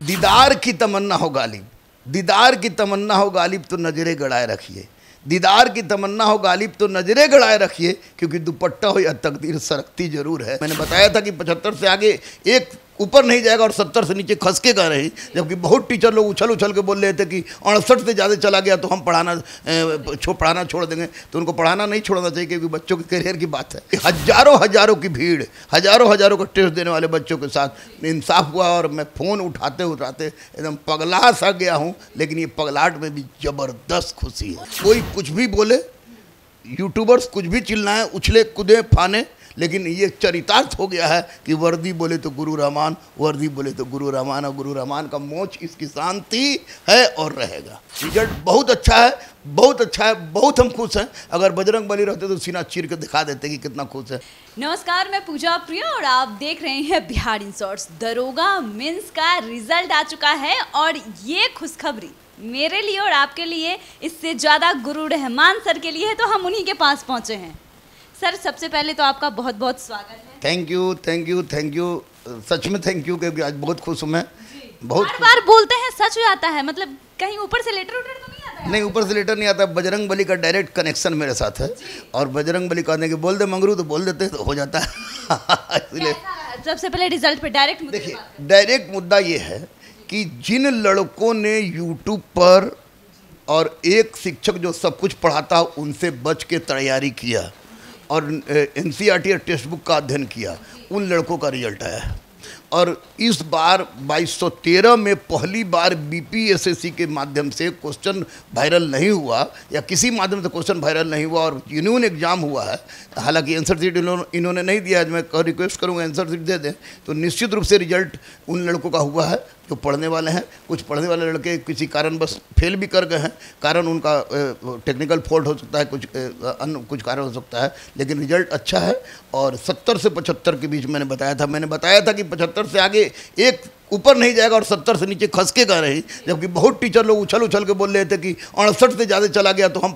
दीदार की तमन्ना हो गालिब, दीदार की तमन्ना हो गालिब तो नजरें गड़ाए रखिए, दीदार की तमन्ना हो गालिब तो नजरें गड़ाए रखिए, क्योंकि दुपट्टा हो या तकदीर सरकती जरूर है। मैंने बताया था कि 75 से आगे एक ऊपर नहीं जाएगा और 70 से नीचे खसके गा रही, जबकि बहुत टीचर लोग उछल उछल के बोल रहे थे कि 68 से ज़्यादा चला गया तो हम पढ़ाना छोड़ देंगे। तो उनको पढ़ाना नहीं छोड़ना चाहिए, क्योंकि बच्चों के करियर की बात है। हजारों की भीड़, हजारों का टेस्ट देने वाले बच्चों के साथ इंसाफ हुआ और मैं फ़ोन उठाते एकदम पगला सा गया हूँ। लेकिन ये पगलाहट में भी ज़बरदस्त खुशी है। कोई कुछ भी बोले, यूट्यूबर्स कुछ भी चिल्लाएं, उछले कूदे फाने, लेकिन ये चरितार्थ हो गया है कि वर्दी बोले तो गुरु रहमान, वर्दी बोले तो गुरु रहमान, और गुरु रहमान का मोच इसकी शांति है और रहेगा। रिजल्ट बहुत अच्छा है, बहुत अच्छा है, बहुत हम खुश हैं। अगर बजरंग बली रहते तो सीना चीर के दिखा देते कि कितना खुश है। नमस्कार, मैं पूजा प्रिया और आप देख रहे हैं बिहार इन शॉर्ट्स। दरोगा मेंस का रिजल्ट आ चुका है और ये खुशखबरी मेरे लिए और आपके लिए, इससे ज़्यादा गुरु रहमान सर के लिए है, तो हम उन्हीं के पास पहुँचे हैं। सर, सबसे पहले तो आपका बहुत बहुत स्वागत है। थैंक यू, सच में थैंक यू, क्योंकि आज बहुत खुश हूँ मैं। बहुत बार बोलते हैं सच हो जाता है, मतलब कहीं ऊपर से लेटर तो नहीं आता है? नहीं, ऊपर से लेटर नहीं आता। बजरंग बली का डायरेक्ट कनेक्शन मेरे साथ है, और बजरंग बली कहने के बोल दे मंगरू तो बोल देते तो हो जाता है। इसलिए सबसे पहले रिजल्ट पे डायरेक्ट देखिए, डायरेक्ट मुद्दा ये है कि जिन लड़कों ने यूट्यूब पर और एक शिक्षक जो सब कुछ पढ़ाता उनसे बच के तैयारी किया और NCERT टेक्स्ट बुक का अध्ययन किया, उन लड़कों का रिजल्ट आया है। और इस बार 2213 में पहली बार BPSSC के माध्यम से क्वेश्चन वायरल नहीं हुआ, या किसी माध्यम से क्वेश्चन वायरल नहीं हुआ, और जेन्युइन एग्जाम हुआ है। हालांकि आंसर शीट इन्होंने नहीं दिया। मैं रिक्वेस्ट करूँगा आंसर शीट दे दें, तो निश्चित रूप से रिजल्ट उन लड़कों का हुआ है जो पढ़ने वाले हैं। कुछ पढ़ने वाले लड़के किसी कारण बस फेल भी कर गए हैं, कारण उनका टेक्निकल फॉल्ट हो सकता है, कुछ कारण हो सकता है, लेकिन रिजल्ट अच्छा है। और 70 से 75 के बीच मैंने बताया था कि 75 से आगे एक ऊपर नहीं जाएगा और 70 से नीचे खसके गा रही, जबकि बहुत टीचर लोग उछल उछल के बोल रहे थे कि 68 से ज़्यादा चला गया तो हम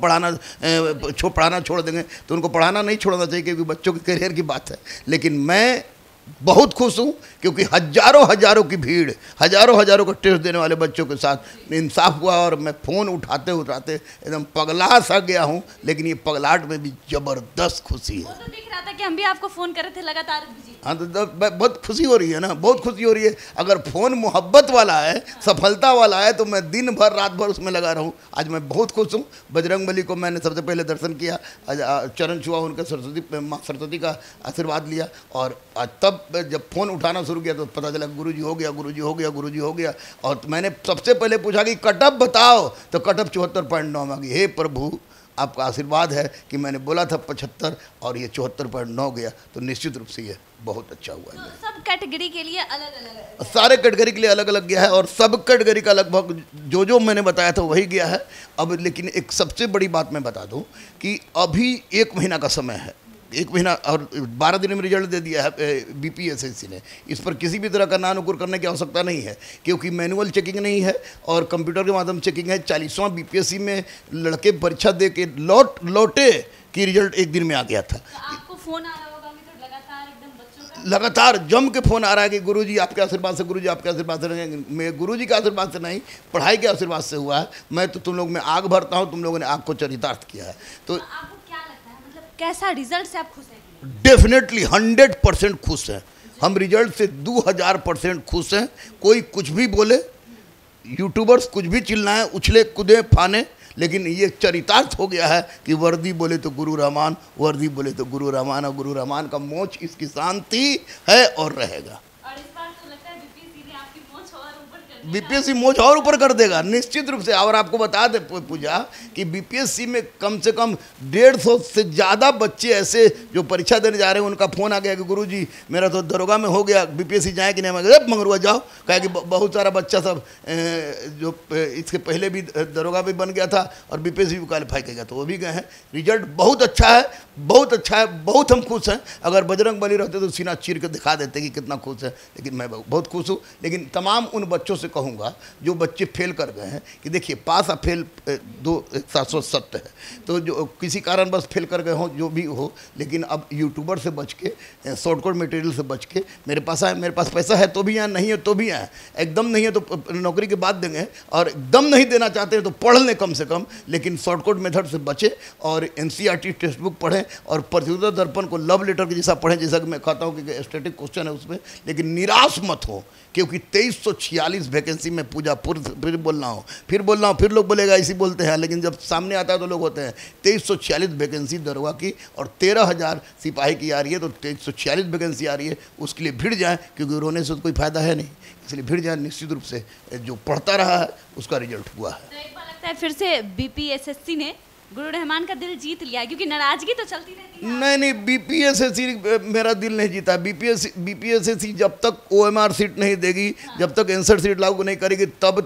पढ़ाना छोड़ देंगे। तो उनको पढ़ाना नहीं छोड़ना चाहिए, क्योंकि बच्चों के करियर की बात है। लेकिन मैं बहुत खुश हूँ, क्योंकि हजारों की भीड़, हजारों का टेस्ट देने वाले बच्चों के साथ इंसाफ हुआ और मैं फ़ोन उठाते एकदम पगला सा गया हूँ। लेकिन ये पगलाहट में भी ज़बरदस्त खुशी है। वो तो दिख रहा था कि हम भी आपको फ़ोन कर रहे थे लगातार। हाँ, तो बहुत खुशी हो रही है ना, बहुत खुशी हो रही है। अगर फ़ोन मोहब्बत वाला है, सफलता वाला है, तो मैं दिन भर रात भर उसमें लगा रहूँ। आज मैं बहुत खुश हूँ। बजरंग बली को मैंने सबसे पहले दर्शन किया, चरण छुआ, उनके माँ सरस्वती का आशीर्वाद लिया, और आज तब जब फ़ोन उठाना शुरू किया तो पता चला गुरुजी हो गया। और मैंने सबसे पहले पूछा कि कटअप बताओ, तो कटअप 74.9 मांगी। हे प्रभु, आपका आशीर्वाद है कि मैंने बोला था 75 और ये 74.9 गया, तो निश्चित रूप से ये बहुत अच्छा हुआ है। तो सब कैटेगरी के लिए अलग अलग है? सारे कैटेगरी के लिए अलग अलग गया है, और सब कैटेगरी का लगभग जो मैंने बताया था वही गया है। अब लेकिन एक सबसे बड़ी बात मैं बता दूं कि अभी 1 महीना का समय है, 1 महीना और 12 दिन में रिजल्ट दे दिया है BPSSC ने। इस पर किसी भी तरह का नानुकुर करने की आवश्यकता नहीं है, क्योंकि मैनुअल चेकिंग नहीं है और कंप्यूटर के माध्यम से चेकिंग है। 40वां BPSC में लड़के परीक्षा दे के लौटे कि रिजल्ट 1 दिन में आ गया था। तो आपको फ़ोन आ रहा होगा तो लगातार एकदम बच्चों का लगातार जम के फ़ोन आ रहा है कि गुरुजी आपके आशीर्वाद से, गुरुजी आपके आशीर्वाद से। मैं गुरुजी के आशीर्वाद से नहीं, पढ़ाई के आशीर्वाद से हुआ है। मैं तो तुम लोग में आग भरता हूँ, तुम लोगों ने आग को चरितार्थ किया है। तो कैसा रिजल्ट से आप खुश हैं? डेफिनेटली 100% खुश हैं हम। रिजल्ट से 2000% खुश हैं। कोई कुछ भी बोले, यूट्यूबर्स कुछ भी चिल्लाएं, उछले कूदे फाने, लेकिन ये चरितार्थ हो गया है कि वर्दी बोले तो गुरु रहमान, वर्दी बोले तो गुरु रहमान, और गुरु रहमान का मोच इसकी शांति है और रहेगा। BPSC मोच और ऊपर कर देगा निश्चित रूप से। और आपको बता दें पूजा कि BPSC में कम से कम 150 से ज़्यादा बच्चे ऐसे जो परीक्षा देने जा रहे हैं, उनका फ़ोन आ गया कि गुरुजी मेरा तो दरोगा में हो गया, BPSC जाए कि नहीं। मैं मंगरुआ जाओ, कहा कि बहुत सारा बच्चा सब जो इसके पहले भी दरोगा भी बन गया था और BPSC भी क्वालिफाई कर गया, तो वो भी गए हैं। रिजल्ट बहुत अच्छा है, बहुत हम खुश हैं। अगर बजरंग बली रहते तो सीना चीर के दिखा देते कि कितना खुश है। लेकिन मैं बहुत खुश हूँ। लेकिन तमाम उन बच्चों से कहूँगा जो बच्चे फेल कर गए हैं कि देखिए पास और फेल दो एक साथ सत्य है। तो जो किसी कारण बस फेल कर गए हों जो भी हो, लेकिन अब यूट्यूबर से बच के, शॉर्टकट मटेरियल से बच के, मेरे पास आए, मेरे पास पैसा है तो भी आए, नहीं है तो भी आए, एकदम नहीं है तो नौकरी के बाद देंगे, और एकदम नहीं देना चाहते हैं तो पढ़ लें कम से कम, लेकिन शॉर्टकट मेथड से बचे और एनसीईआरटी टेक्स्ट बुक पढ़ें और प्रतियोगिता दर्पण को लव लेटर के जैसा पढ़ें, जैसा कि मैं कहता हूँ कि स्टैटिक क्वेश्चन है उसमें। लेकिन निराश मत हो, क्योंकि 2346 वैकेंसी में पूजा फिर बोल रहा हूँ, फिर लोग बोलेगा इसी बोलते हैं, लेकिन जब सामने आता है तो लोग होते हैं। 2346 वैकेंसी दरोगा की और 13,000 सिपाही की आ रही है, तो 2346 वैकेंसी आ रही है, उसके लिए भिड़ जाएँ, क्योंकि रोने से तो कोई फायदा है नहीं, इसलिए भिड़ जाए। निश्चित रूप से जो पढ़ता रहा है उसका रिजल्ट हुआ है। तो एक बार लगता है फिर से बीपीएसएससी ने गुरु रहमान का दिल जीत लिया, क्योंकि नाराजगी तो चलती रहती है। नहीं, बीपीएसएससी मेरा दिल नहीं जीता। बीपीएसएससी जब तक ओएमआर सीट नहीं देगी, जब तक आंसर सीट लागू नहीं करेगी, तब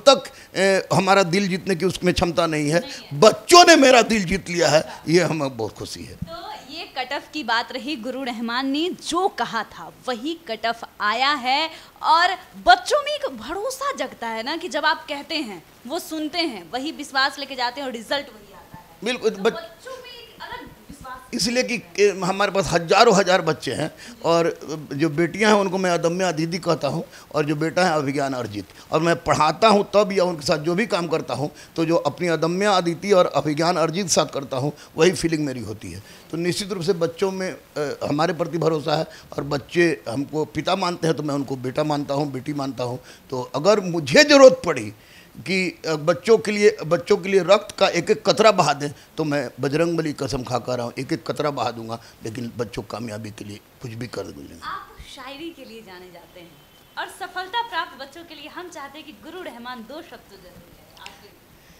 तक हमारा दिल जीतने की उसमें क्षमता नहीं है। बच्चों ने मेरा दिल जीत लिया है, ये हमें बहुत खुशी है। तो ये कट ऑफ की बात रही, गुरु रहमान ने जो कहा था वही कट ऑफ आया है, और बच्चों में एक भरोसा जगता है ना कि जब आप कहते हैं वो सुनते हैं, वही विश्वास लेके जाते हैं और रिजल्ट वही आता है। बिल्कुल, तो बच्चों में एक अलग विश्वास, इसलिए कि हमारे पास हजारों हजार बच्चे हैं, और जो बेटियां हैं उनको मैं अदम्य दीदी कहता हूं, और जो बेटा है अभिज्ञान अर्जित, और मैं पढ़ाता हूं तब या उनके साथ जो भी काम करता हूं, तो जो अपनी अदम्य अदिति और अभिज्ञान अर्जित साथ करता हूं, वही फीलिंग मेरी होती है। तो निश्चित रूप से बच्चों में हमारे प्रति भरोसा है, और बच्चे हमको पिता मानते हैं तो मैं उनको बेटा मानता हूँ, बेटी मानता हूँ। तो अगर मुझे ज़रूरत पड़ी कि बच्चों के लिए रक्त का एक एक कतरा बहा दें, तो मैं बजरंगबली कसम खा कर रहा हूँ, एक एक कतरा बहा दूंगा, लेकिन बच्चों कामयाबी के लिए कुछ भी कर दूंगा। आप शायरी के लिए जाने जाते हैं, और सफलता प्राप्त बच्चों के लिए हम चाहते हैं कि गुरु रहमान दो शब्द जरूर है आपके।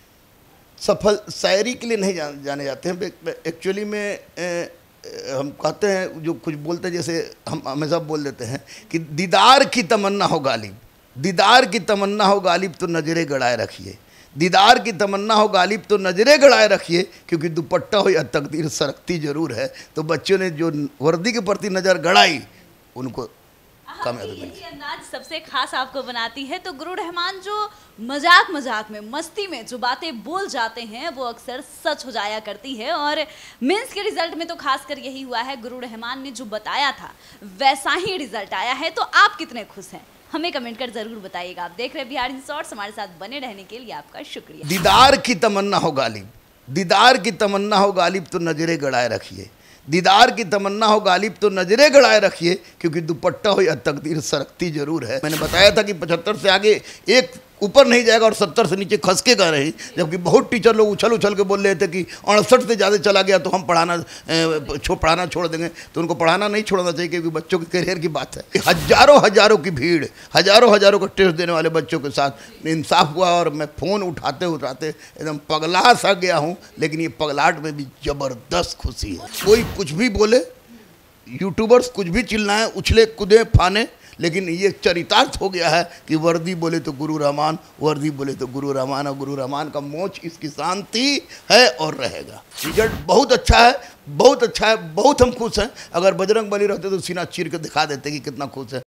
सफल शायरी के लिए नहीं जाने जाते हैं एक्चुअली में। हम कहते हैं जो कुछ बोलते हैं, जैसे हम हमेशा बोल देते हैं कि दीदार की तमन्ना हो गालिब, दीदार की तमन्ना हो गालिब तो नजरे गड़ाए रखिए, दीदार की तमन्ना हो गालिब तो नजरे गड़ाए रखिए, क्योंकि दुपट्टा हो या तकदीर सरकती जरूर है। तो बच्चों ने जो वर्दी के प्रति नज़र गड़ाई, उनको कामयाबी मिली। अंदाज सबसे खास आपको बनाती है। तो गुरु रहमान जो मजाक में, मस्ती में जो बातें बोल जाते हैं वो अक्सर सच हो जाया करती है, और मेंस के रिजल्ट में तो खासकर यही हुआ है। गुरु रहमान ने जो बताया था वैसा ही रिजल्ट आया है। तो आप कितने खुश हैं, हमें कमेंट कर जरूर बताइएगा। आप देख रहे हैं बिहार इन शॉर्ट्स, हमारे साथ बने रहने के लिए आपका शुक्रिया। दीदार की तमन्ना हो गालिब, दीदार की तमन्ना हो गालिब तो नजरे गड़ाए रखिए, दीदार की तमन्ना हो गालिब तो नजरे गड़ाए रखिए, क्योंकि दुपट्टा हो या तकदीर सरकती जरूर है। मैंने बताया था कि 75 से आगे एक ऊपर नहीं जाएगा और 70 से नीचे खसके गा रही, जबकि बहुत टीचर लोग उछल के बोल रहे थे कि 68 से ज़्यादा चला गया तो हम पढ़ाना छोड़ देंगे। तो उनको पढ़ाना नहीं छोड़ना चाहिए, क्योंकि बच्चों के करियर की बात है। हजारों की भीड़, हजारों का टेस्ट देने वाले बच्चों के साथ इंसाफ हुआ, और मैं फ़ोन उठाते एकदम पगला सा गया हूँ। लेकिन ये पगलाहट में भी ज़बरदस्त खुशी है। कोई कुछ भी बोले, यूट्यूबर्स कुछ भी चिल्लाएं, उछले कूदे फाने, लेकिन ये चरितार्थ हो गया है कि वर्दी बोले तो गुरु रहमान, वर्दी बोले तो गुरु रहमान, और गुरु रहमान का मोच इसकी शांति है और रहेगा। रिजल्ट बहुत अच्छा है, बहुत अच्छा है, बहुत हम खुश हैं। अगर बजरंग बली रहते तो सीना चीर के दिखा देते कि कितना खुश है।